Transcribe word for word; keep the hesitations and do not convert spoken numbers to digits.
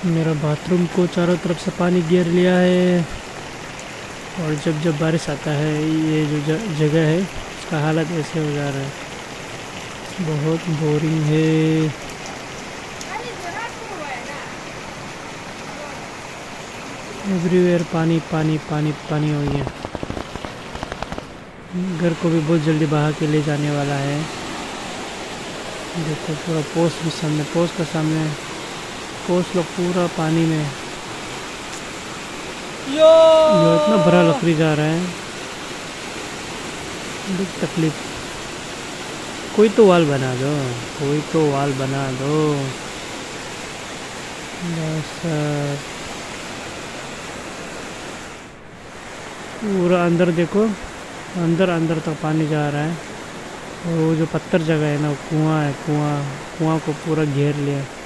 मेरा बाथरूम को चारों तरफ से पानी घेर लिया है। और जब जब बारिश आता है ये जो ज- जगह है उसका हालत ऐसे हो जा रहा है। बहुत बोरिंग है। एवरीवेयर पानी पानी पानी पानी हो गया। घर को भी बहुत जल्दी बहा के ले जाने वाला है। देखो पूरा पोस्ट भी सामने, पोस्ट का सामने, पोस्ट लोग पूरा पानी में। यो इतना बड़ा लकड़ी जा रहा है, बड़ी तकलीफ। कोई तो वाल बना दो, कोई तो वाल बना दो बस। पूरा अंदर देखो, अंदर अंदर तक पानी जा रहा है। और वो जो पत्थर जगह है ना, कुआं है, कुआं कुआं को पूरा घेर लिया।